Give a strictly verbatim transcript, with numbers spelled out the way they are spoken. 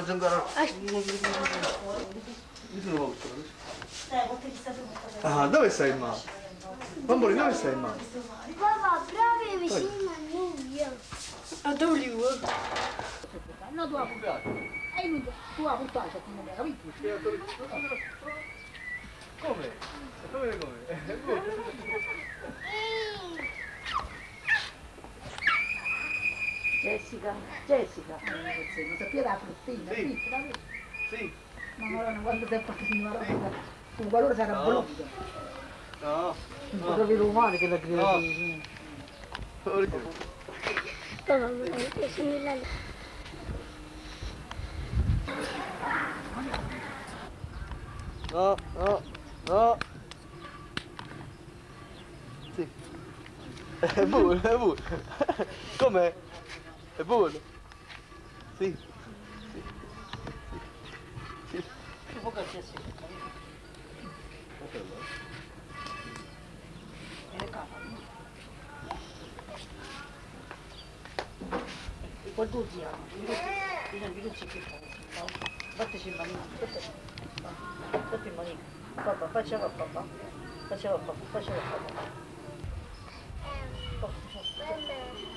ancora. Mi sono paura. Ah, dove stai il mare? Bamboli, dove stai il mare? Papà, proprio vicino a noi. A dove li vuoi? No, tu la puntata. E tu la puntata, tu non mi hai capito? Come? Come come? Jessica, Jessica. Non sapeva la fruttina, Sì. piccola. Sì. Ma ora quando tempo che mi va un valore sarà No. blonda. No. Un po' di rumore che la credo. Papà, mi hai preso nella... No, no, no. Sì. È buono, è buono. Com'è? È buono? Sì. Sì. Sì. Che poco c'è sì. E le capa. E poi tu zia, bisogna che tu ci chiedi. Batteci in manino, batteci in manino. Papà, faccia a papà. Faccia a papà, faccia a papà.